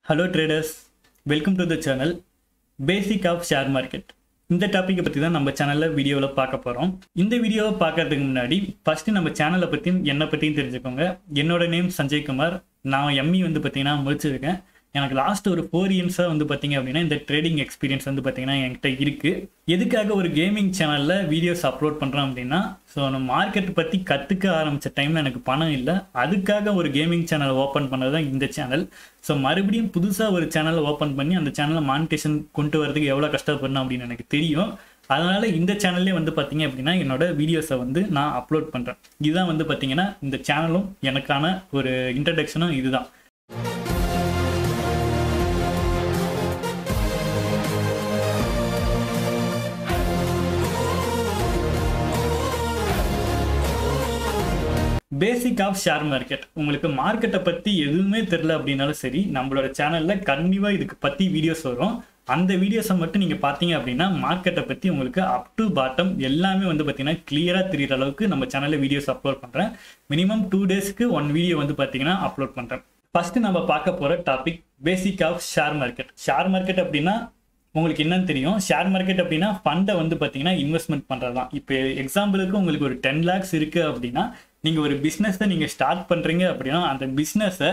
Hello traders, welcome to the channel Basic of Share Market. இந்த டாபிக்கை பற்றி தான் நம்ம சேனலில் வீடியோவில் பார்க்க போகிறோம். இந்த வீடியோவை பார்க்கறதுக்கு முன்னாடி ஃபஸ்ட்டு நம்ம சேனலை பற்றியும் என்னை பற்றியும் தெரிஞ்சுக்கோங்க. என்னோட நேம் சஞ்சய் குமார். நான் எம்இ பார்த்தீங்கன்னா முடிச்சிருக்கேன். எனக்கு லாஸ்ட் ஒரு 4 இயர்ஸாக பார்த்தீங்க அப்படின்னா இந்த ட்ரேடிங் எக்ஸ்பீரியன்ஸ் பார்த்தீங்கன்னா என்கிட்ட இருக்குது. எதுக்காக ஒரு கேமிங் சேனலில் வீடியோஸ் அப்லோட் பண்ணுறோம் அப்படின்னா, ஸோ நம்ம மார்க்கெட் பற்றி கற்றுக்க ஆரம்பித்த டைமில் எனக்கு பணம் இல்லை. அதுக்காக ஒரு கேமிங் சேனலை ஓப்பன் பண்ணது தான் இந்த சேனல். ஸோ மறுபடியும் புதுசாக ஒரு சேனலை ஓப்பன் பண்ணி அந்த சேனலை மானிட்டேஷன் கொண்டு வரதுக்கு எவ்வளோ கஷ்டப்படணும் அப்படின்னு எனக்கு தெரியும். அதனால் இந்த சேனல்லே பார்த்தீங்க அப்படின்னா என்னோட வீடியோஸை நான் அப்லோட் பண்ணுறேன். இதுதான் பார்த்தீங்கன்னா இந்த சேனலும் எனக்கான ஒரு இன்ட்ரடக்ஷனும் இதுதான். Basic of share market. உங்களுக்கு மார்க்கெட்டை பற்றி எதுவுமே தெரில அப்படின்னாலும் சரி, நம்மளோட சேனலில் கண்டிப்பாக இதுக்கு பற்றி வீடியோஸ் வரும். அந்த வீடியோஸை மட்டும் நீங்கள் பார்த்தீங்க அப்படின்னா மார்க்கெட்டை பற்றி உங்களுக்கு அப் டு பாட்டம் எல்லாமே பார்த்தீங்கன்னா கிளியராக தெரிகிற அளவுக்கு நம்ம சேனலில் வீடியோஸ் அப்லோட் பண்ணுறேன். மினிமம் 2 டேஸ்க்கு 1 வீடியோ பார்த்தீங்கன்னா அப்லோட் பண்ணுறேன். ஃபஸ்ட்டு நம்ம பார்க்க போகிற topic basic of share market. Share market அப்படின்னா உங்களுக்கு என்னன்னு தெரியும். ஷேர் மார்க்கெட் அப்படின்னா ஃபண்டை பார்த்தீங்கன்னா இன்வெஸ்ட்மெண்ட் பண்ணுறது தான். இப்போ எக்ஸாம்பிளுக்கு உங்களுக்கு ஒரு 10 lakhs இருக்குது அப்படின்னா, நீங்கள் ஒரு பிஸ்னஸை நீங்கள் ஸ்டார்ட் பண்ணுறீங்க அப்படின்னா, அந்த பிஸ்னஸை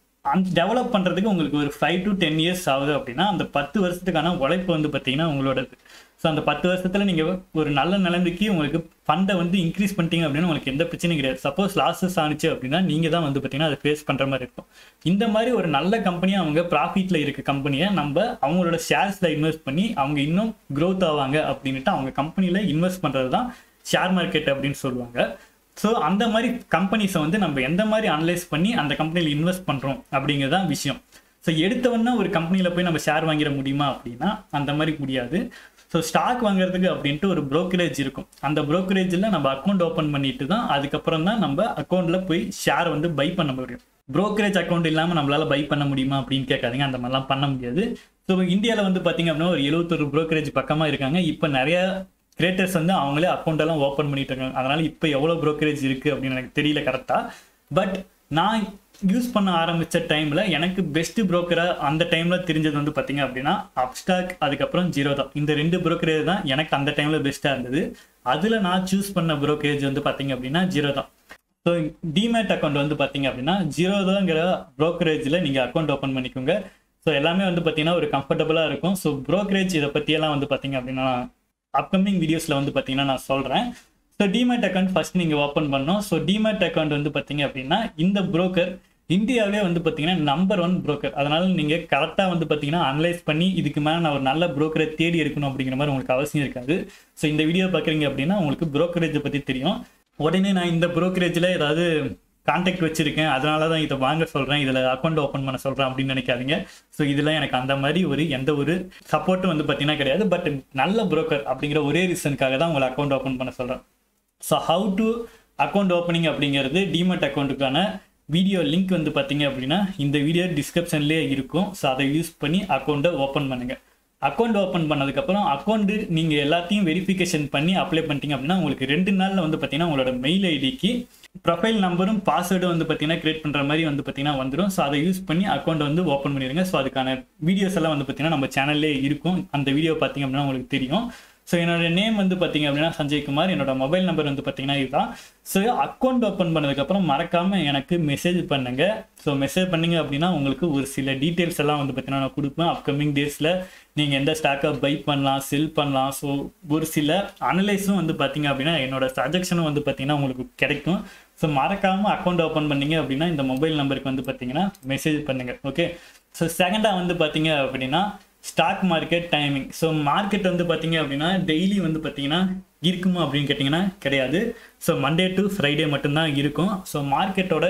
டெவலப் பண்ணுறதுக்கு உங்களுக்கு ஒரு 5 to 10 years ஆகுது அப்படின்னா, அந்த 10 வருஷத்துக்கான உழைப்பு பார்த்தீங்கன்னா உங்களோடது. ஸோ அந்த 10 வருஷத்தில் நீங்கள் ஒரு நல்ல நிலைமைக்கு உங்களுக்கு ஃபண்டை இன்க்ரீஸ் பண்ணிட்டீங்க அப்படின்னா உங்களுக்கு எந்த பிரச்சனையும் கிடையாது. சப்போஸ் லாஸஸ் ஆனிச்சு அப்படின்னா நீங்கள் தான் பார்த்தீங்கன்னா அதை ஃபேஸ் பண்ணுற மாதிரி இருக்கும். இந்த மாதிரி ஒரு நல்ல கம்பெனியாக அவங்க ப்ராஃபிட்டில் இருக்க கம்பெனியை நம்ம அவங்களோட ஷேர்ஸில் இன்வெஸ்ட் பண்ணி அவங்க இன்னும் க்ரோத் ஆவாங்க அப்படின்ட்டு அவங்க கம்பெனியில் இன்வெஸ்ட் பண்ணுறது தான் ஷேர் மார்க்கெட் அப்படின்னு சொல்லுவாங்க. ஸோ அந்த மாதிரி கம்பெனிஸை நம்ம எந்த மாதிரி அனலைஸ் பண்ணி அந்த கம்பெனியில் இன்வெஸ்ட் பண்ணுறோம் அப்படிங்கிறது தான் விஷயம். ஸோ எடுத்தவொன்னே ஒரு கம்பெனியில் போய் நம்ம ஷேர் வாங்கிட முடியுமா அப்படின்னா அந்த மாதிரி முடியாது. ஸோ ஸ்டாக் வாங்குறதுக்கு அப்படின்ட்டு ஒரு ப்ரோக்கரேஜ் இருக்கும். அந்த ப்ரோக்கரேஜில் நம்ம அக்கௌண்ட் ஓப்பன் பண்ணிட்டு தான் அதுக்கப்புறம் தான் நம்ம அக்கௌண்ட்டில் போய் ஷேர் பை பண்ண முடியும். ப்ரோக்கரேஜ் அக்கௌண்ட் இல்லாமல் நம்மளால் பை பண்ண முடியுமா அப்படின்னு கேட்காதீங்க. அந்த மாதிரிலாம் பண்ண முடியாது. ஸோ இந்தியாவில் பார்த்தீங்க அப்படின்னா ஒரு 71 ப்ரோக்கரேஜ் பக்கமாக இருக்காங்க. இப்போ நிறைய கிரியேட்டர்ஸ் அவங்களே அக்கௌண்ட் எல்லாம் ஓப்பன் பண்ணிட்டு இருக்காங்க. அதனால இப்போ எவ்வளோ ப்ரோக்கரேஜ் இருக்குது அப்படின்னு எனக்கு தெரியல கரெக்டாக. பட் நான் யூஸ் பண்ண ஆரம்பித்த டைமில் எனக்கு பெஸ்ட்டு ப்ரோக்கராக அந்த டைமில் தெரிஞ்சது பார்த்தீங்க அப்படின்னா அப்ஸ்டாக், அதுக்கப்புறம் ஜீரோதா. இந்த 2 ப்ரோக்கரேஜ் தான் எனக்கு அந்த டைமில் பெஸ்ட்டாக இருந்தது. அதில் நான் சூஸ் பண்ண ப்ரோக்கரேஜ் பார்த்தீங்க அப்படின்னா ஜீரோதா. ஸோ டிமேட் அக்கௌண்ட் பார்த்தீங்க அப்படின்னா ஜீரோதாங்கிற ப்ரோக்கரேஜில் நீங்கள் அக்கௌண்ட் ஓப்பன் பண்ணிக்கோங்க. ஸோ எல்லாமே பார்த்தீங்கன்னா ஒரு கம்ஃபர்டபுளாக இருக்கும். ஸோ ப்ரோக்கரேஜ் இதை பற்றியெல்லாம் பார்த்தீங்க அப்படின்னா அப்கமிங் வீடியோஸில் பார்த்தீங்கன்னா நான் சொல்கிறேன். ஸோ டிமேட் அக்கௌண்ட் ஃபஸ்ட் நீங்கள் ஓப்பன் பண்ணணும். ஸோ டிமேட் அக்கௌண்ட் பார்த்தீங்க அப்படின்னா இந்த ப்ரோக்கர் இந்தியாவிலே பார்த்தீங்கன்னா நம்பர் 1 ப்ரோக்கர். அதனால் நீங்கள் கரெக்டாக பார்த்தீங்கன்னா அனலைஸ் பண்ணி இதுக்கு மேலே நான் ஒரு நல்ல ப்ரோக்கரை தேடி எடுக்கணும் அப்படிங்கிற மாதிரி உங்களுக்கு அவசியம் இருக்காது. ஸோ இந்த வீடியோ பார்க்குறீங்க அப்படின்னா உங்களுக்கு ப்ரோக்கரேஜை பற்றி தெரியும். உடனே நான் இந்த ப்ரோக்கரேஜில் ஏதாவது கான்டாக்ட் வச்சிருக்கேன் அதனால தான் இதை வாங்க சொல்கிறேன், இதில் அக்கௌண்ட் ஓப்பன் பண்ண சொல்கிறேன் அப்படின்னு நினைக்காதீங்க. ஸோ இதில் எனக்கு அந்த மாதிரி எந்த ஒரு சப்போர்ட்டும் பார்த்தீங்கன்னா கிடையாது. பட் நல்ல ப்ரோக்கர் அப்படிங்கிற ஒரே ரீசனுக்காக தான் உங்களை அக்கௌண்ட் ஓப்பன் பண்ண சொல்கிறேன். So how to account opening அப்படிங்கிறது டிமேட் அக்கௌண்ட்டுக்கான வீடியோ லிங்க் பார்த்தீங்க அப்படின்னா இந்த வீடியோ டிஸ்கிரிப்ஷன்லேயே இருக்கும். ஸோ அதை யூஸ் பண்ணி அக்கௌண்ட்டை ஓப்பன் பண்ணுங்கள். அக்கௌண்ட் ஓப்பன் பண்ணதுக்கப்புறம் அக்கௌண்ட்டு நீங்கள் எல்லாத்தையும் வெரிஃபிகேஷன் பண்ணி அப்ளை பண்ணிட்டீங்க அப்படின்னா உங்களுக்கு 2 நாளில் பார்த்தீங்கன்னா உங்களோட மெயில் ஐடிக்கு ப்ரொஃபைல் நம்பரும் பாஸ்வேர்டும் பார்த்தீங்கன்னா கிரியேட் பண்ணுற மாதிரி பார்த்தீங்கன்னா வந்துடும். ஸோ அதை யூஸ் பண்ணி அக்கௌண்ட் ஓப்பன் பண்ணிடுங்க. ஸோ அதுக்கான வீடியோஸ் எல்லாம் பார்த்தீங்கன்னா நம்ம சேனல்லே இருக்கும். அந்த வீடியோ பார்த்தீங்க அப்படின்னா உங்களுக்கு தெரியும். ஸோ என்னோட நேம் பார்த்தீங்க அப்படின்னா சஞ்சய் குமார். என்னோட மொபைல் நம்பர் பார்த்தீங்கன்னா இதுதான். ஸோ அக்கௌண்ட் ஓப்பன் பண்ணதுக்கப்புறம் மறக்காமல் எனக்கு மெசேஜ் பண்ணுங்கள். ஸோ மெசேஜ் பண்ணிங்க அப்படின்னா உங்களுக்கு ஒரு சில டீட்டெயில்ஸ் எல்லாம் பார்த்தீங்கன்னா நான் கொடுப்பேன். அப்கமிங் டேஸில் நீங்கள் எந்த ஸ்டாக்கை பை பண்ணலாம், செல் பண்ணலாம். ஸோ ஒரு சில அனலைஸும் பார்த்தீங்க அப்படின்னா என்னோட சஜெக்ஷனும் பார்த்தீங்கன்னா உங்களுக்கு கிடைக்கும். ஸோ மறக்காமல் அக்கௌண்ட் ஓப்பன் பண்ணிங்க அப்படின்னா இந்த மொபைல் நம்பருக்கு பார்த்தீங்கன்னா மெசேஜ் பண்ணுங்கள். ஓகே. ஸோ செகண்டாக பார்த்தீங்க அப்படின்னா stock market timing. So market பார்த்தீங்க அப்படின்னா டெய்லி பார்த்தீங்கன்னா இருக்குமா அப்படின்னு கேட்டிங்கன்னா கிடையாது. ஸோ மண்டே டு ஃப்ரைடே மட்டும்தான் இருக்கும். ஸோ மார்க்கெட்டோட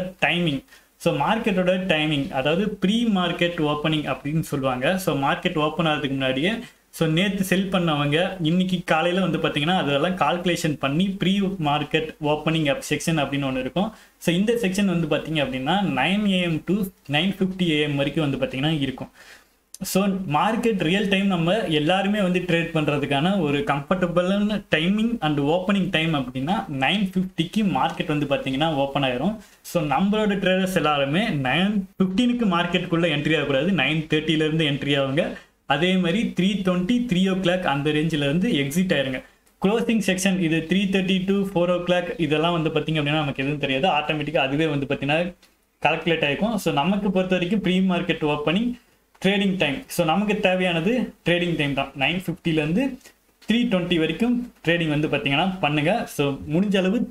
டைமிங் அதாவது ப்ரீ மார்க்கெட் ஓப்பனிங் அப்படின்னு சொல்லுவாங்க. ஸோ மார்க்கெட் ஓப்பன் ஆகிறதுக்கு முன்னாடியே நேற்று செல் பண்ணவங்க இன்னைக்கு காலையில் பார்த்தீங்கன்னா அதெல்லாம் கால்குலேஷன் பண்ணி ப்ரீ மார்க்கெட் ஓப்பனிங் செக்ஷன் அப்படின்னு ஒன்று இருக்கும். ஸோ இந்த செக்ஷன் பார்த்தீங்க அப்படின்னா 9 AM to 9:50 AM வரைக்கும் பார்த்தீங்கன்னா இருக்கும். ஸோ மார்க்கெட் ரியல் டைம் நம்ம எல்லாருமே வந்து ட்ரேட் பண்ணுறதுக்கான ஒரு கம்ஃபர்டபுளான டைமிங் அண்ட் ஓப்பனிங் டைம் அப்படின்னா 9:50க்கு மார்க்கெட் வந்து பார்த்தீங்கன்னா ஓப்பன் ஆயிரும். ஸோ நம்மளோட ட்ரேடர்ஸ் எல்லாருமே 9:15க்கு மார்க்கெட்டுக்குள்ளே என்ட்ரி ஆகக்கூடாது, 9:30லேருந்து என்ட்ரி ஆகுங்க. அதே மாதிரி 3:20 3 அந்த ரேஞ்சிலேருந்து எக்ஸிட் ஆயிருங்க. க்ளோசிங் செக்ஷன் இது 3:30 to 4 இதெல்லாம் வந்து பார்த்தீங்க அப்படின்னா நமக்கு எதுவும் தெரியாது, ஆட்டோமேட்டிக்காக அதுவே வந்து பார்த்தீங்கன்னா கால்குலேட் ஆகிருக்கும். ஸோ நமக்கு பொறுத்த வரைக்கும் pre market opening trading time. So நமக்கு தேவையானது ட்ரேடிங் டைம் தான். 9:50லேருந்து 3:20 வரைக்கும் ட்ரேடிங் வந்து பார்த்தீங்கன்னா பண்ணுங்க. ஸோ முடிஞ்ச அளவு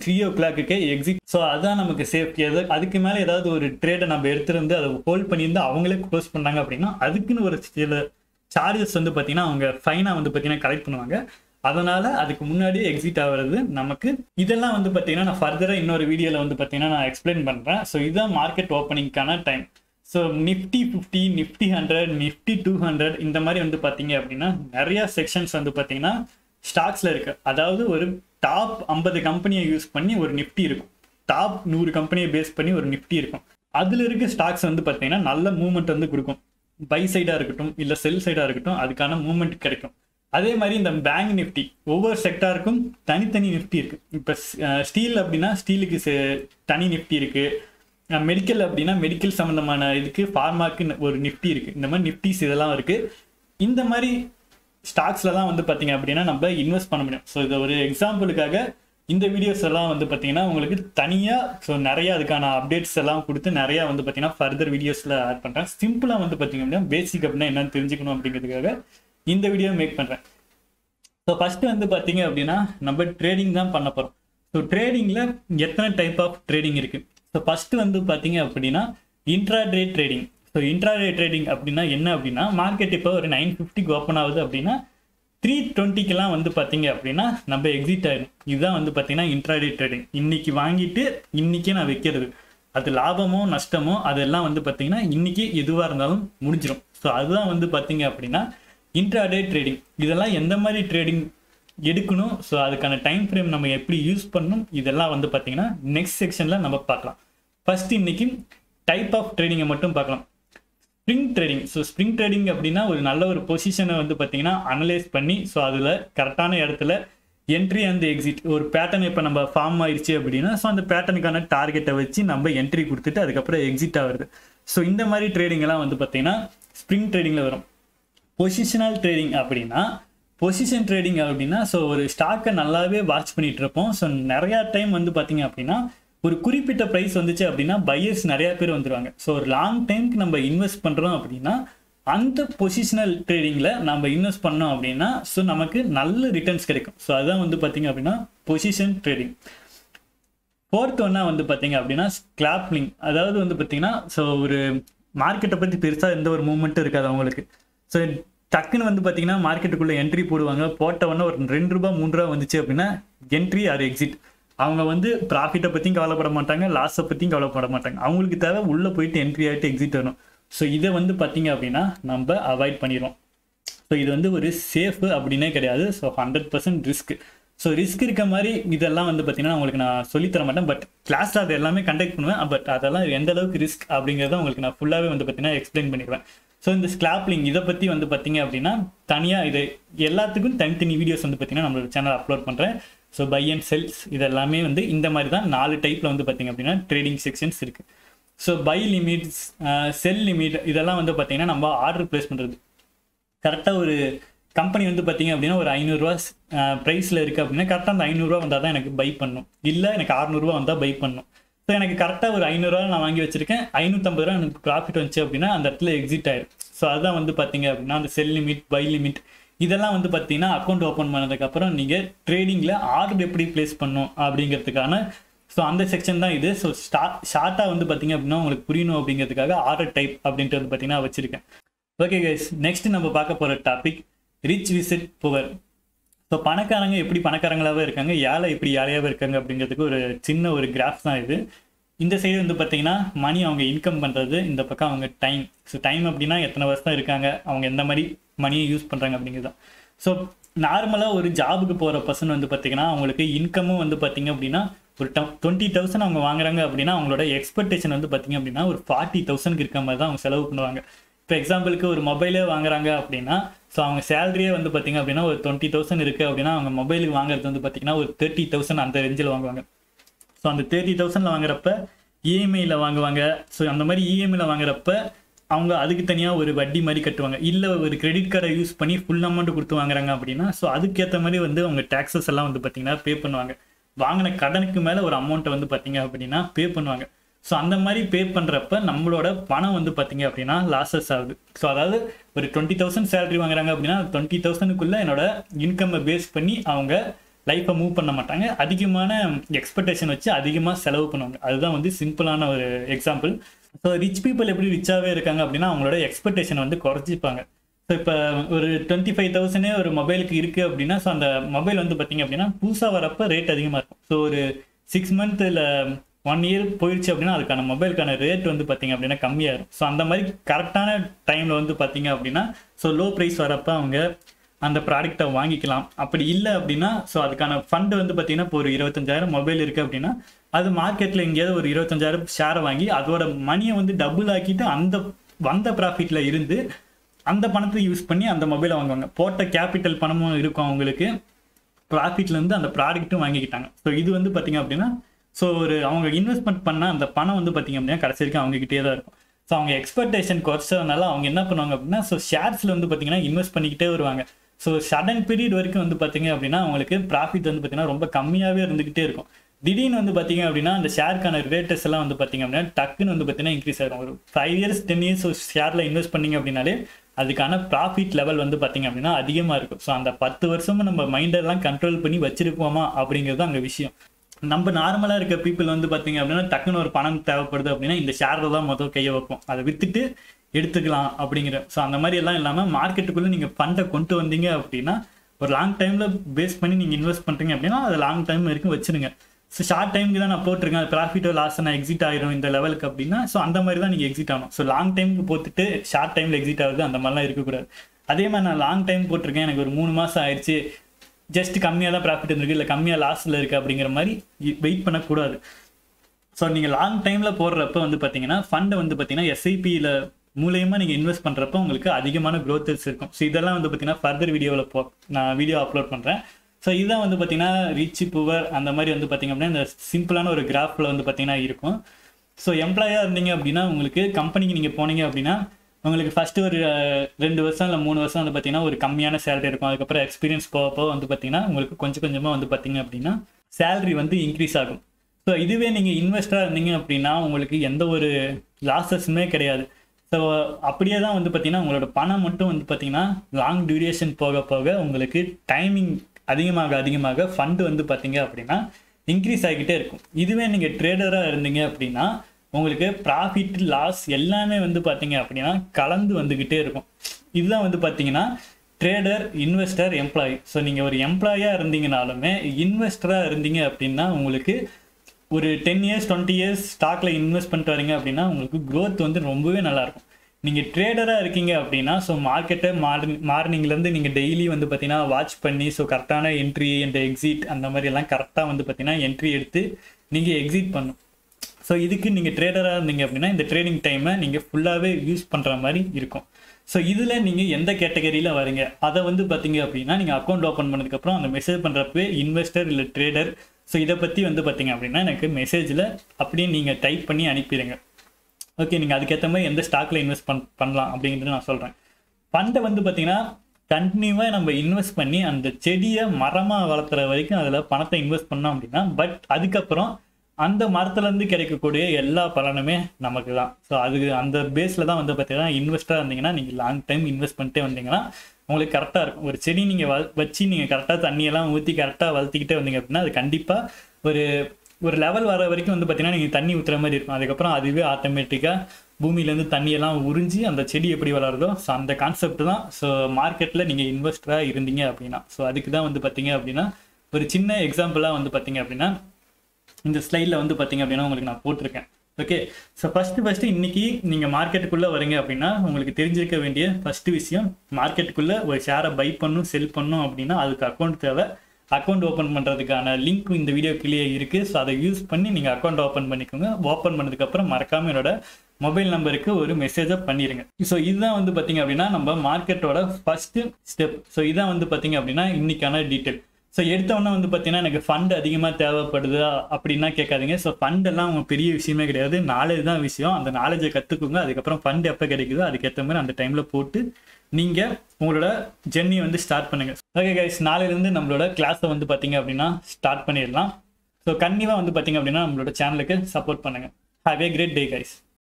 3 எக்ஸிட். ஸோ அதுதான் நமக்கு சேஃப்டி. அதுக்கு மேலே ஏதாவது ஒரு ட்ரேடை நம்ம எடுத்துருந்து அதை ஹோல்ட் பண்ணியிருந்து அவங்களே க்ளோஸ் பண்ணாங்க அப்படின்னா அதுக்குன்னு ஒரு சில சார்ஜஸ் வந்து பார்த்தீங்கன்னா அவங்க ஃபைனாக வந்து பார்த்தீங்கன்னா கலெக்ட் பண்ணுவாங்க. அதனால அதுக்கு முன்னாடியே எக்ஸிட் ஆகிறது நமக்கு. இதெல்லாம் வந்து பார்த்தீங்கன்னா நான் ஃபர்தராக இன்னொரு வீடியோவில் வந்து பார்த்தீங்கன்னா நான் எக்ஸ்பிளைன் பண்ணுறேன். ஸோ இதுதான் மார்க்கெட் ஓப்பனிங்கான time. So Nifty 50, Nifty 100, Nifty 200 இந்த மாதிரி வந்து பார்த்தீங்க அப்படின்னா நிறையா செக்ஷன்ஸ் வந்து பார்த்தீங்கன்னா ஸ்டாக்ஸில் இருக்கு. அதாவது ஒரு டாப் 50 கம்பெனியை யூஸ் பண்ணி ஒரு நிஃப்டி இருக்கும், டாப் 100 கம்பெனியை பேஸ் பண்ணி ஒரு நிஃப்டி இருக்கும். அதில் இருக்க ஸ்டாக்ஸ் வந்து பார்த்தீங்கன்னா நல்ல மூவ்மெண்ட் வந்து கொடுக்கும். பை சைடாக இருக்கட்டும் இல்லை செல் சைடாக இருக்கட்டும் அதுக்கான மூவ்மெண்ட் கிடைக்கும். அதே மாதிரி இந்த பேங்க் நிஃப்டி ஒவ்வொரு செக்டாருக்கும் தனித்தனி நிஃப்டி இருக்குது. இப்போ ஸ்டீல் அப்படின்னா ஸ்டீலுக்கு தனி நிஃப்டி இருக்குது, மெடிக்கல் அப்படின்னா மெடிக்கல் சம்மந்தமான இதுக்கு, ஃபார்மாக்கு ஒரு நிஃப்டி இருக்குது. இந்த மாதிரி நிஃப்டிஸ் இதெல்லாம் இருக்குது. இந்த மாதிரி ஸ்டாக்ஸ்லாம் வந்து பார்த்தீங்க அப்படின்னா நம்ம இன்வெஸ்ட் பண்ண முடியும். ஸோ இது ஒரு எக்ஸாம்பிளுக்காக இந்த வீடியோஸ் எல்லாம் வந்து பார்த்தீங்கன்னா உங்களுக்கு தனியாக ஸோ நிறையா அதுக்கான அப்டேட்ஸ் எல்லாம் கொடுத்து நிறையா வந்து பார்த்தீங்கன்னா ஃபர்தர் வீடியோஸில் ஆட் பண்ணுறேன். சிம்பிளாக வந்து பார்த்தீங்க அப்படின்னா பேசிக் அப்படின்னா என்னன்னு தெரிஞ்சுக்கணும் அப்படிங்கிறதுக்காக இந்த வீடியோ மேக் பண்ணுறேன். ஸோ ஃபஸ்ட்டு வந்து பார்த்தீங்க அப்படின்னா நம்ம ட்ரேடிங் தான் பண்ண போகிறோம். ஸோ ட்ரேடிங்கில் எத்தனை டைப் ஆஃப் ட்ரேடிங் இருக்குது. ஸோ ஃபஸ்ட்டு வந்து பார்த்தீங்க அப்படின்னா intraday trading. So intraday trading அப்படின்னா என்ன அப்படின்னா மார்க்கெட் இப்போ ஒரு 9:50க்கு ஓப்பன் ஆகுது அப்படின்னா 3:20க்கெல்லாம் வந்து பார்த்தீங்க அப்படின்னா நம்ம எக்ஸிட் ஆகிடும். இதுதான் வந்து பார்த்தீங்கன்னா இன்ட்ராடே ட்ரேடிங். இன்னைக்கு வாங்கிட்டு இன்னைக்கே நான் வைக்கிறது, அது லாபமோ நஷ்டமோ அதெல்லாம் வந்து பார்த்தீங்கன்னா இன்னைக்கு எதுவாக இருந்தாலும் முடிஞ்சிடும். ஸோ அதுதான் வந்து பார்த்தீங்க அப்படின்னா இன்ட்ராடே ட்ரேடிங். இதெல்லாம் எந்த மாதிரி ட்ரேடிங் எடுக்கணும், ஸோ அதுக்கான டைம் ஃப்ரேம் நம்ம எப்படி யூஸ் பண்ணணும், இதெல்லாம் வந்து பார்த்தீங்கன்னா நெக்ஸ்ட் செக்ஷனில் நம்ம பார்க்கலாம். ஃபர்ஸ்ட் இன்னைக்கு டைப் ஆஃப் ட்ரேடிங்கை மட்டும் பார்க்கலாம். Spring trading. So spring trading அப்படின்னா ஒரு நல்ல ஒரு பொசிஷனை வந்து பார்த்தீங்கன்னா அனலைஸ் பண்ணி ஸோ அதில் கரெக்டான இடத்துல என்ட்ரி அண்ட் எக்ஸிட் ஒரு பேட்டர்ன் இப்போ நம்ம ஃபார்ம் ஆயிடுச்சு அப்படின்னா ஸோ அந்த பேட்டர்னுக்கான டார்கெட்டை வச்சு நம்ம என்ட்ரி கொடுத்துட்டு அதுக்கப்புறம் எக்ஸிட் ஆகுது. ஸோ இந்த மாதிரி ட்ரேடிங் எல்லாம் வந்து பார்த்தீங்கன்னா ஸ்ப்ரிங் ட்ரேடிங்கில் வரும். பொசிஷனல் ட்ரேடிங் அப்படின்னா பொசிஷன் ட்ரேடிங் அப்படின்னா ஸோ ஒரு ஸ்டாக்கை நல்லாவே வாட்ச் பண்ணிட்டு இருப்போம். ஸோ நிறையா டைம் வந்து பார்த்தீங்க அப்படின்னா ஒரு குறிப்பிட்ட ப்ரைஸ் வந்துச்சு அப்படின்னா பையர்ஸ் நிறையா பேர் வந்துடுவாங்க. ஸோ ஒரு லாங் டைமுக்கு நம்ம இன்வெஸ்ட் பண்ணுறோம் அப்படின்னா அந்த பொசிஷனல் ட்ரேடிங்கில் நம்ம இன்வெஸ்ட் பண்ணோம் அப்படின்னா ஸோ நமக்கு நல்ல ரிட்டர்ன்ஸ் கிடைக்கும். ஸோ அதுதான் வந்து பார்த்தீங்க அப்படின்னா பொசிஷன் ட்ரேடிங். ஃபோர்த் ஒன்னா வந்து பார்த்தீங்க அப்படின்னா ஸ்கிராப்லிங். அதாவது வந்து பார்த்தீங்கன்னா ஸோ ஒரு மார்க்கெட்டை பற்றி பெருசாக எந்த ஒரு மூவ்மெண்ட்டும் இருக்காது அவங்களுக்கு. ஸோ டக்குன்னு வந்து பார்த்தீங்கன்னா மார்க்கெட்டுக்குள்ளே என்ட்ரி போடுவாங்க, போட்ட உடனே ஒரு ₹2 ₹3 வந்துச்சு அப்படின்னா என்ட்ரி ஆர் எக்ஸிட். அவங்க வந்து ப்ராஃபிட்டை பற்றியும் கவலைப்பட மாட்டாங்க, லாஸை பற்றியும் கவலைப்பட மாட்டாங்க. அவங்களுக்கு தேவை உள்ளே போயிட்டு என்ட்ரி ஆகிட்டு எக்ஸிட் வரணும். ஸோ இதை வந்து பார்த்தீங்க அப்படின்னா நம்ம அவாய்ட் பண்ணிடுவோம். ஸோ இது வந்து ஒரு சேஃபு அப்படின்னே கிடையாது. So 100% risk. ஸோ ரிஸ்க் இருக்க மாதிரி இதெல்லாம் வந்து பார்த்தீங்கன்னா உங்களுக்கு நான் சொல்லித்தர மாட்டேன். பட் கிளாஸில் அது எல்லாமே கண்டக்ட் பண்ணுவேன். பட் அதெல்லாம் எந்த அளவுக்கு ரிஸ்க் அப்படிங்கிறத உங்களுக்கு நான் ஃபுல்லாகவே வந்து பார்த்தீங்கன்னா எக்ஸ்பிளைன் பண்ணிடுவேன். ஸோ இந்த ஸ்கிராப்லிங் இதை பற்றி வந்து பார்த்தீங்க அப்படின்னா தனியாக இது எல்லாத்துக்கும் தனித்தனி வீடியோஸ் வந்து பார்த்தீங்கன்னா நம்மளோட சேனல் அப்லோட் பண்ணுறேன். ஸோ பை அண்ட் செல்ஸ் இதெல்லாமே வந்து இந்த மாதிரி தான் 4 டைப்பில் வந்து பார்த்தீங்க அப்படின்னா ட்ரேடிங் செக்ஷன்ஸ் இருக்குது. So buy limits, sell limit இதெல்லாம் வந்து பார்த்தீங்கன்னா நம்ம ஆர்டர் ப்ளேஸ் பண்ணுறது. கரெக்டாக ஒரு கம்பெனி வந்து பார்த்தீங்க அப்படின்னா ஒரு ₹500 ப்ரைஸில் இருக்குது அப்படின்னா கரெக்டாக அந்த ₹500 வந்தால் தான் எனக்கு பை பண்ணணும், இல்லை எனக்கு ₹600 வந்தால் பை பண்ணணும். ஸோ எனக்கு கரெக்டாக ஒரு ₹500 நான் வாங்கி வச்சுருக்கேன், ₹550 எனக்கு ப்ராஃபிட் வந்துச்சு அப்படின்னா அந்த இடத்துல எக்ஸிட் ஆயிடும். ஸோ அதுதான் வந்து பார்த்தீங்க அப்படின்னா அந்த செல் லிமிட், பை லிமிட் இதெல்லாம் வந்து பார்த்தீங்கன்னா அக்கௌண்ட் ஓப்பன் பண்ணதுக்கப்புறம் நீங்கள் ட்ரேடிங்கில் ஆர்டர் எப்படி ப்ளேஸ் பண்ணணும் அப்படிங்கிறதுக்கான ஸோ அந்த செக்ஷன் தான் இது. ஸோ ஷார்ட்டாக வந்து பார்த்தீங்க அப்படின்னா உங்களுக்கு புரியணும் அப்படிங்கிறதுக்காக ஆர்டர் டைப் அப்படின்ட்டு வந்து பார்த்தீங்கன்னா வச்சுருக்கேன். ஓகே கைஸ், நெக்ஸ்ட் நம்ம பார்க்க போகிற topic rich visit poor. So பணக்காரங்க எப்படி பணக்காரங்களாகவே இருக்காங்க, ஏழை எப்படி ஏழையாகவே இருக்காங்க அப்படிங்கிறதுக்கு ஒரு சின்ன ஒரு கிராஃப் தான் இது. இந்த சைடு வந்து பார்த்தீங்கன்னா மணி அவங்க இன்கம் பண்ணுறது, இந்த பக்கம் அவங்க டைம். ஸோ டைம் அப்படின்னா எத்தனை வருஷம் இருக்காங்க, அவங்க எந்த மாதிரி மணியை யூஸ் பண்ணுறாங்க அப்படிங்கிறது தான். ஸோ நார்மலாக ஒரு ஜாபுக்கு போகிற பர்சன் வந்து பார்த்தீங்கன்னா அவங்களுக்கு இன்கமும் வந்து பார்த்தீங்க அப்படின்னா ஒரு 20,000 அவங்க வாங்குறாங்க அப்படின்னா அவங்களோட எக்ஸ்பெக்டேஷன் வந்து பார்த்தீங்க அப்படின்னா ஒரு 40,000 இருக்க மாதிரி தான் அவங்க செலவு பண்ணுவாங்க. இப்போ எக்ஸாம்பிளுக்கு ஒரு மொபைலே வாங்குறாங்க அப்படின்னா, ஸோ அவங்க சேலரியே வந்து பார்த்தீங்க அப்படின்னா ஒரு 20,000 இருக்குது அப்படின்னா, அவங்க மொபைலுக்கு வாங்குறது வந்து பார்த்தீங்கன்னா ஒரு 30,000 அந்த ரேஞ்சில் வாங்குவாங்க. ஸோ அந்த 30,000 வாங்குறப்ப இஎம்ஐயில் வாங்குவாங்க. ஸோ அந்த மாதிரி இஎம்ஐயில் வாங்குறப்ப அவங்க அதுக்கு தனியாக ஒரு வட்டி மாதிரி கட்டுவாங்க. இல்லை ஒரு கிரெடிட் கார்டை யூஸ் பண்ணி ஃபுல் அமௌண்ட் கொடுத்து வாங்குறாங்க அப்படின்னா, ஸோ அதுக்கேற்ற மாதிரி வந்து அவங்க டேக்ஸஸ் எல்லாம் வந்து பார்த்தீங்கன்னா பே பண்ணுவாங்க. வாங்கின கடனுக்கு மேலே ஒரு அமௌண்ட்டை வந்து பார்த்தீங்க அப்படின்னா பே பண்ணுவாங்க. ஸோ அந்த மாதிரி பே பண்ணுறப்ப நம்மளோட பணம் வந்து பார்த்தீங்க அப்படின்னா லாஸஸ் ஆகுது. ஸோ அதாவது ஒரு 20,000 சேலரி வாங்குறாங்க அப்படின்னா 20,000க்குள்ளே என்னோட இன்கம்மை பேஸ் பண்ணி அவங்க லைஃப்பை மூவ் பண்ண மாட்டாங்க. அதிகமான எக்ஸ்பெக்டேஷன் வச்சு அதிகமாக செலவு பண்ணுவாங்க. அதுதான் வந்து சிம்பிளான ஒரு எக்ஸாம்பிள். ஸோ ரிச் பீப்புள் எப்படி ரிச்சாகவே இருக்காங்க அப்படின்னா அவங்களோட எக்ஸ்பெக்டேஷன் வந்து குறைச்சிப்பாங்க. ஸோ இப்போ ஒரு 25,000 ஒரு மொபைலுக்கு இருக்குது அப்படின்னா, ஸோ அந்த மொபைல் வந்து பார்த்தீங்க அப்படின்னா புதுசாக வரப்போ ரேட் அதிகமாக இருக்கும். ஸோ ஒரு 6 month இல்லை 1 year போயிடுச்சு அப்படின்னா அதுக்கான மொபைலுக்கான ரேட் வந்து பார்த்தீங்க அப்படின்னா கம்மியாகிடும். ஸோ அந்த மாதிரி கரெக்டான டைமில் வந்து பார்த்தீங்க அப்படின்னா ஸோ லோ ப்ரைஸ் வரப்போ அவங்க அந்த ப்ராடக்டை வாங்கிக்கலாம். அப்படி இல்லை அப்படின்னா ஸோ அதுக்கான ஃபண்டு வந்து பார்த்தீங்கன்னா இப்போ ஒரு 25,000 மொபைல் இருக்குது அப்படின்னா அது மார்க்கெட்டில் எங்கேயாவது ஒரு 25,000 ஷேரை வாங்கி அதோட மணியை வந்து டபுள் ஆக்கிட்டு அந்த வந்த ப்ராஃபிட்டில் இருந்து அந்த பணத்தை யூஸ் பண்ணி அந்த மொபைலை வாங்குவாங்க. போட்ட கேபிட்டல் பணமும் இருக்கும் அவங்களுக்கு, ப்ராஃபிட்லேருந்து அந்த ப்ராடக்ட்டும் வாங்கிக்கிட்டாங்க. ஸோ இது வந்து பார்த்தீங்க அப்படின்னா ஸோ ஒரு அவங்க இன்வெஸ்ட்மெண்ட் பண்ண அந்த பணம் வந்து பார்த்தீங்க அப்படின்னா கடைசி வரைக்கும் அவங்ககிட்டே தான் இருக்கும். ஸோ அவங்க எக்ஸ்பெக்டேஷன் குறைச்சதுனால அவங்க என்ன பண்ணுவாங்க அப்படின்னா ஸோ ஷேர்ஸில் வந்து பார்த்தீங்கன்னா இன்வெஸ்ட் பண்ணிக்கிட்டே வருவாங்க. ஸோ சடன் பீரியட் வரைக்கும் வந்து பார்த்தீங்க அப்படின்னா அவங்களுக்கு ப்ராஃபிட் வந்து பார்த்தீங்கன்னா ரொம்ப கம்மியாகவே இருந்துக்கிட்டே இருக்கும். திடீர்னு வந்து பார்த்தீங்க அப்படின்னா அந்த ஷேருக்கான ரேட்டஸ் எல்லாம் வந்து பார்த்தீங்க அப்படின்னா டக்குன்னு வந்து பார்த்தீங்கன்னா இன்க்ரீஸ் ஆகிடும். ஒரு 5 years 10 years ஷேரில் இன்வெஸ்ட் பண்ணிங்க அப்படின்னாலே அதுக்கான ப்ராஃபிட் லெவல் வந்து பார்த்தீங்க அப்படின்னா அதிகமாக இருக்கும். ஸோ அந்த 10 வருஷமும் நம்ம மைண்டெல்லாம் கண்ட்ரோல் பண்ணி வச்சிருப்போமா அப்படிங்கிறது அங்கே விஷயம். நம்ம நார்மலாக இருக்க பீப்புள் வந்து பார்த்தீங்க அப்படின்னா டக்குன்னு ஒரு பணம் தேவைப்படுது அப்படின்னா இந்த ஷேரில் தான் மொதல் கையை வைப்போம், அதை விற்றுட்டு எடுத்துக்கலாம் அப்படிங்கிற. ஸோ அந்த மாதிரி எல்லாம் இல்லாமல் மார்க்கெட்டுக்குள்ளே நீங்கள் ஃபண்டை கொண்டு வந்தீங்க அப்படின்னா ஒரு லாங் டைமில் பேஸ் பண்ணி நீங்கள் இன்வெஸ்ட் பண்ணுறீங்க அப்படின்னா அது லாங் டைம் வரைக்கும் வச்சுருங்க. ஸோ ஷார்ட் டைமுக்கு தான் நான் போட்டிருக்கேன், அது ப்ராஃபிட்டோ லாஸ் நான் எக்ஸிட் ஆகிடும் இந்த லெவலுக்கு அப்படின்னா ஸோ அந்த மாதிரி தான் நீங்கள் எக்ஸிட் ஆகணும். ஸோ லாங் டைமுக்கு போட்டுட்டு ஷார்ட் டைமில் எக்ஸிட் ஆகுது அந்த மாதிரிலாம் இருக்கக்கூடாது. அதே மாதிரி நான் லாங் டைம் போட்டிருக்கேன், எனக்கு ஒரு 3 மாதம் ஆயிடுச்சு, ஜஸ்ட் கம்மியாக தான் ப்ராஃபிட் இருந்திருக்கு இல்லை கம்மியாக லாஸில் இருக்குது அப்படிங்கிற மாதிரி வெயிட் பண்ணக்கூடாது. ஸோ நீங்கள் லாங் டைமில் போடுறப்ப வந்து பார்த்தீங்கன்னா ஃபண்டை வந்து பார்த்தீங்கன்னா எஸ்ஐபியில் மூலயமா நீங்கள் இன்வெஸ்ட் பண்ணுறப்ப உங்களுக்கு அதிகமான க்ரோத்தஸ் இருக்கும். ஸோ இதெல்லாம் வந்து பார்த்தீங்கன்னா ஃபர்தர் வீடியோவில் நான் வீடியோ அப்லோட் பண்ணுறேன். ஸோ இதுதான் வந்து பார்த்தீங்கன்னா ரிச் புவர் அந்த மாதிரி வந்து பார்த்தீங்க அப்படின்னா இந்த சிம்பிளான ஒரு கிராஃபில் வந்து பார்த்தீங்கன்னா இருக்கும். ஸோ எம்ப்ளாயாக இருந்தீங்க அப்படின்னா உங்களுக்கு கம்பெனிக்கு நீங்கள் போனீங்க அப்படின்னா உங்களுக்கு ஃபஸ்ட்டு ஒரு 2 வருஷம் இல்லை 3 வருஷம் வந்து பார்த்தீங்கன்னா ஒரு கம்மியான சேலரி இருக்கும். அதுக்கப்புறம் எக்ஸ்பீரியன்ஸ் போக வந்து பார்த்தீங்கன்னா உங்களுக்கு கொஞ்சம் கொஞ்சமாக வந்து பார்த்தீங்க அப்படின்னா சேலரி வந்து இன்க்ரீஸ் ஆகும். ஸோ இதுவே நீங்கள் இன்வெஸ்டராக இருந்தீங்க அப்படின்னா உங்களுக்கு எந்த ஒரு லாஸஸுமே கிடையாது. ஸோ அப்படியே தான் வந்து பார்த்தீங்கன்னா உங்களோட பணம் மட்டும் வந்து பார்த்தீங்கன்னா லாங் டியூரேஷன் போக போக உங்களுக்கு டைமிங் அதிகமாக ஃபண்டு வந்து பார்த்தீங்க அப்படின்னா இன்க்ரீஸ் ஆகிக்கிட்டே இருக்கும். இதுவே நீங்கள் ட்ரேடராக இருந்தீங்க அப்படின்னா உங்களுக்கு ப்ராஃபிட் லாஸ் எல்லாமே வந்து பார்த்தீங்க அப்படின்னா கலந்து வந்துக்கிட்டே இருக்கும். இதுதான் வந்து பார்த்தீங்கன்னா ட்ரேடர், இன்வெஸ்டர், எம்ப்ளாயி. ஸோ நீங்கள் ஒரு எம்ப்ளாயாக இருந்தீங்கனாலுமே இன்வெஸ்டராக இருந்தீங்க அப்படின்னா உங்களுக்கு ஒரு 10 years 20 years ஸ்டாக்கில் இன்வெஸ்ட் பண்ணிட்டு வரீங்க அப்படின்னா உங்களுக்கு க்ரோத் வந்து ரொம்பவே நல்லாயிருக்கும். நீங்கள் ட்ரேடராக இருக்கீங்க அப்படின்னா ஸோ மார்க்கெட்டை மார்னிங்லேருந்து நீங்கள் டெய்லி வந்து பார்த்தீங்கன்னா வாட்ச் பண்ணி ஸோ கரெக்டான என்ட்ரி அண்ட் எக்ஸிட் அந்த மாதிரி எல்லாம் கரெக்டாக வந்து பார்த்தீங்கன்னா என்ட்ரி எடுத்து நீங்கள் எக்ஸிட் பண்ணணும். ஸோ இதுக்கு நீங்கள் ட்ரேடராக இருந்தீங்க அப்படின்னா இந்த ட்ரேடிங் டைமை நீங்கள் ஃபுல்லாகவே யூஸ் பண்ணுற மாதிரி இருக்கும். ஸோ இதில் நீங்கள் எந்த கேட்டகரியில் வரீங்க அதை வந்து பார்த்தீங்க அப்படின்னா நீங்கள் அக்கௌண்ட் ஓப்பன் பண்ணதுக்கப்புறம் அந்த மெசேஜ் பண்ணுறப்பவே இன்வெஸ்டர் இல்லை ட்ரேடர் ஸோ இதை பற்றி வந்து பார்த்தீங்க அப்படின்னா எனக்கு மெசேஜில் அப்படியே நீங்கள் டைப் பண்ணி அனுப்பிடுங்க. ஓகே, நீங்கள் அதுக்கேற்ற மாதிரி எந்த ஸ்டாக்கில் இன்வெஸ்ட் பண்ணலாம் அப்படிங்கிறது நான் சொல்கிறேன். ஃபண்டை வந்து பார்த்தீங்கன்னா கண்டினியூவாக நம்ம இன்வெஸ்ட் பண்ணி அந்த செடியை மரமாக வளர்த்துற வரைக்கும் அதில் பணத்தை இன்வெஸ்ட் பண்ணோம் அப்படின்னா அதுக்கப்புறம் அந்த மரத்துலேருந்து கிடைக்கக்கூடிய எல்லா பலனுமே நமக்கு தான். ஸோ அந்த பேஸில் தான் வந்து பார்த்தீங்கன்னா இன்வெஸ்டாக இருந்தீங்கன்னா நீங்கள் லாங் டைம் இன்வெஸ்ட் பண்ணிட்டே வந்தீங்கன்னா உங்களுக்கு கரெக்டாக இருக்கும். ஒரு செடி நீங்கள் வச்சு நீங்கள் கரெக்டாக தண்ணியெல்லாம் ஊற்றி கரெக்டாக வளர்த்திக்கிட்டே வந்தீங்க அப்படின்னா அது கண்டிப்பாக ஒரு லெவல் வர வரைக்கும் வந்து பார்த்தீங்கன்னா நீங்கள் தண்ணி ஊற்றுற மாதிரி இருக்கும். அதுக்கப்புறம் அதுவே ஆட்டோமேட்டிக்காக பூமியிலேருந்து தண்ணியெல்லாம் உறிஞ்சி அந்த செடி எப்படி வளருதோ ஸோ அந்த கான்செப்ட் தான். ஸோ மார்க்கெட்டில் நீங்கள் இன்வெஸ்டராக இருந்தீங்க அப்படின்னா ஸோ அதுக்கு தான் வந்து பார்த்தீங்க அப்படின்னா ஒரு சின்ன எக்ஸாம்பிளாக வந்து பார்த்தீங்க அப்படின்னா இந்த ஸ்லைடில் வந்து பார்த்தீங்க அப்படின்னா உங்களுக்கு நான் போட்டிருக்கேன். ஓகே, ஸோ ஃபஸ்ட்டு இன்றைக்கி நீங்கள் மார்க்கெட்டுக்குள்ளே வரீங்க அப்படின்னா உங்களுக்கு தெரிஞ்சிருக்க வேண்டிய ஃபஸ்ட்டு விஷயம், மார்க்கெட்டுக்குள்ளே ஒரு ஷேரை பை பண்ணும் செல் பண்ணும் அப்படின்னா அதுக்கு அக்கௌண்ட் தேவை. அக்கௌண்ட் ஓப்பன் பண்ணுறதுக்கான லிங்க் இந்த வீடியோ கீழே இருக்குது. ஸோ அதை யூஸ் பண்ணி நீங்கள் அக்கௌண்ட் ஓப்பன் பண்ணிக்கோங்க. ஓப்பன் பண்ணதுக்கப்புறம் மறக்காமல் என்னோட மொபைல் நம்பருக்கு ஒரு மெசேஜை பண்ணிடுங்க. ஸோ இதுதான் வந்து பார்த்தீங்க அப்படின்னா நம்ம மார்க்கெட்டோட ஃபர்ஸ்ட் ஸ்டெப். ஸோ இதான் வந்து பார்த்தீங்க அப்படின்னா இன்னைக்கான டீட்டெயில். ஸோ எடுத்தவொன்னே வந்து பார்த்தீங்கன்னா எனக்கு ஃபண்ட் அதிகமாக தேவைப்படுது அப்படின்னா கேட்காதீங்க. ஸோ ஃபண்ட் எல்லாம் அவங்க பெரிய விஷயமே கிடையாது. நாலேஜ் தான் விஷயம். அந்த நாலேஜை கற்றுக்குங்க. அதுக்கப்புறம் ஃபண்ட் எப்போ கிடைக்குதோ அதுக்கேற்ற மாதிரி அந்த டைமில் போட்டு நீங்கள் உங்களோட ஜெர்னி வந்து ஸ்டார்ட் பண்ணுங்க. ஓகே கைஸ், நாளையிலேருந்து நம்மளோட கிளாஸை வந்து பார்த்தீங்க அப்படின்னா ஸ்டார்ட் பண்ணிடலாம். ஸோ கண்டிப்பாக வந்து பார்த்தீங்க அப்படின்னா நம்மளோட சேனலுக்கு சப்போர்ட் பண்ணுங்கள். Have a great day guys.